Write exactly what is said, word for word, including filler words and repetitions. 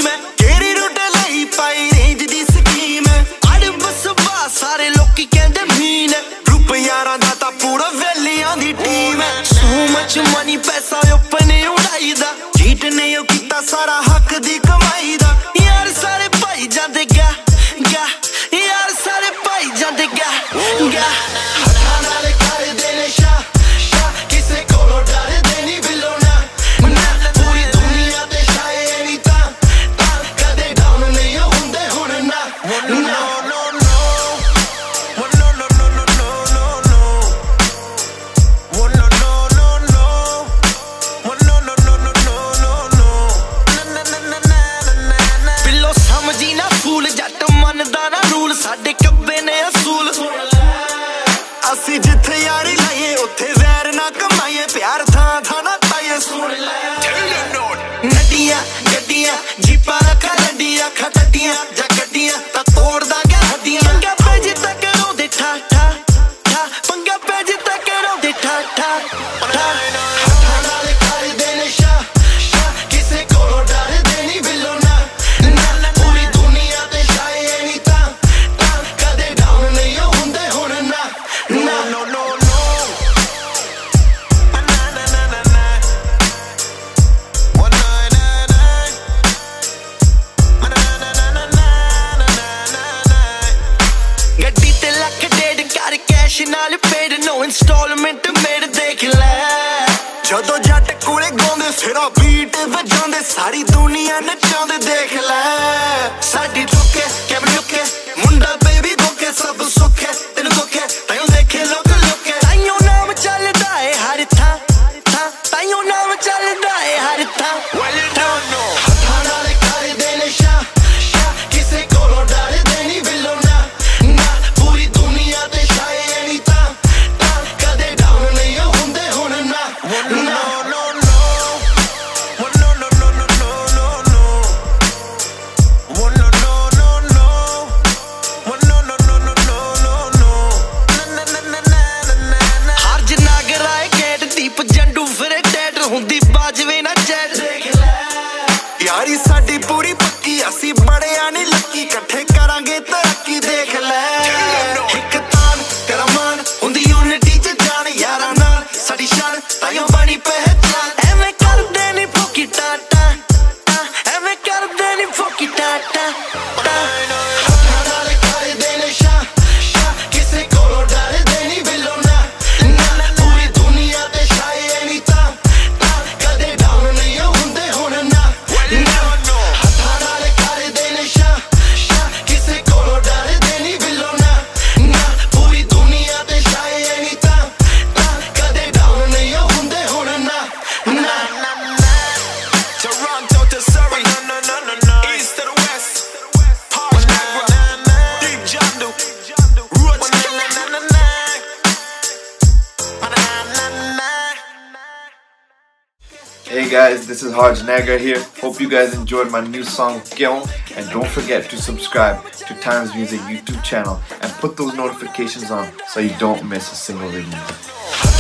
Team है केरी road लाई पाई रेंज दी स्कीम है अड़ बस बा सारे लोकी कहंदे मीन है ग्रुप यारां दा तां पूरा वेलियां दी टीम है सो मच मनी पैसा अपने उड़ाई दा चीट ने ओ कीता सारा हक दी कमाई दा यार सारे भाई जांदे गा गा यार सारे भाई जांदे गा गा हत्थां नाल कर देने शा शा किसे कोलों डरदे नहीं बिलो ना ना पूरी दुनिया ते छाए नहीं तां तां कदे डाउन नहीं हुंदे हुण ना ना साडे कब्बे ने असूल असी जिथे यारी लाइए उथे वैर ना कमाइए प्यार थां थां ना पाइए सुन ले नदियां गड्डियां जीपा रखा लड्डियां खटडियां जा गड्डियां ता तोड़ दा गया हड्डियां पंगा पे जिता करो दे ठा ठा ठा पंगा पे जिता करो दे ठा ठा ठा हत्थां नाल कर देने शा शा किसे कोलों डरदे नहीं बिलो ना ना पूरी दुनिया ते छाए नहीं तां नाल पेड नो इंस्टॉलमेंट मेरे देख ले जदों जट कोले गाउंदे फिरा बीट वजांदे सारी दुनिया नचांदे देख ले साडी ठोके कैमरे लुके मुंडा बेबी धोके सब सुखे तेन धोके ताइयों देखे लोग लोके ताइयों नाम चलदा है हर थां थां ताइयों नाम चलदा है हर थां well you don't know हत्थां नाल कर देने शा शा किसे कोलों डरदे नहीं बिलो ना ना पूरी दुनिया ते छाए यारी साडी पूरी पक्की असी बड़े आने लकी कट्ठे करांगे तरक्की देख ले एक तान तेरा मान हुंदी यूनिटी च जान यारां नाल साडी शान ताइयों बनी पहचान एवें कर दे नी फुकी टाटा एवें कर दे नी फुकी टाटा हत्थां नाल कर देने शा शा किसे कोलों डरदे नहीं बिलो ना ना पूरी दुनिया ते छाए नहीं तां तां कदे डाउन नहीं हुंदे हुण ना Hey guys, this is Harj Nagar here. Hope you guys enjoyed my new song Kyon, and don't forget to subscribe to Times Music YouTube channel and put those notifications on so you don't miss a single video.